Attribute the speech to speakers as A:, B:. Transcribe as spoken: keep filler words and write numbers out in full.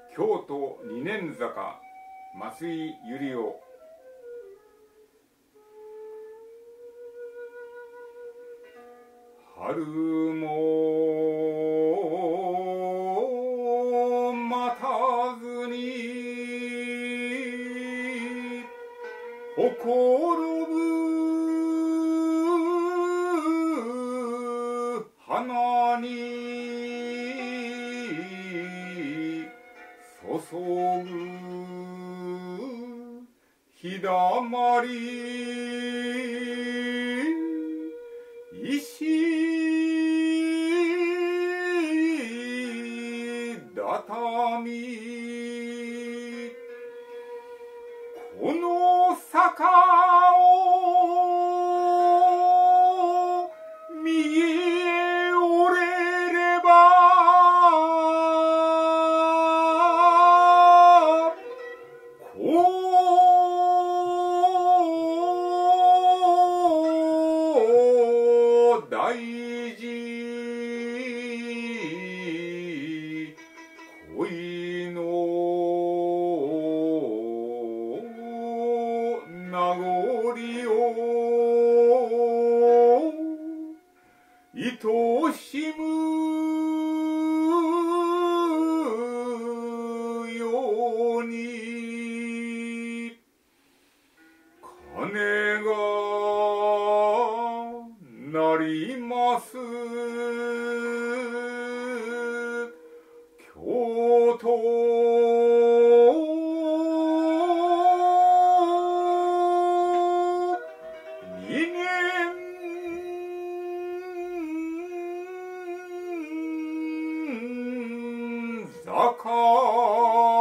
A: 京都二年坂増井百合夫。春も待たずにほころぶ花に注ぐ日だまり石畳この坂を右へ折れればこう大事恋の名残を愛しむように鐘が鳴ります京都二年坂